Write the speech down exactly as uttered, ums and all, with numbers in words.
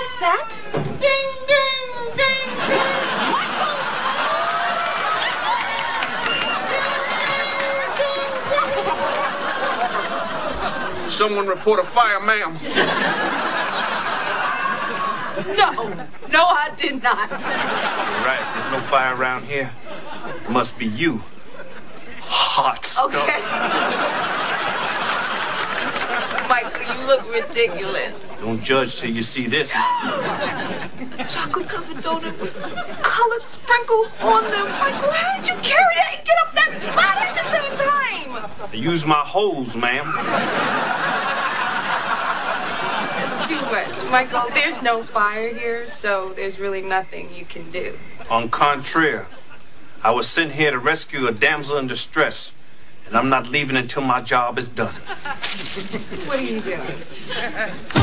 is that? Ding, ding, ding, ding. Michael! Someone report a fire, ma'am. No, no, I did not. You're right, there's no fire around here. It must be you. Hot stuff. Okay. Michael, you look ridiculous. Don't judge till you see this. Chocolate-covered donut with colored sprinkles on them. Michael, how did you carry that and get up that ladder at the same time? I use my hose, ma'am. It's too much. Michael, there's no fire here, so there's really nothing you can do. On contraire, I was sent here to rescue a damsel in distress, and I'm not leaving until my job is done. What are you doing?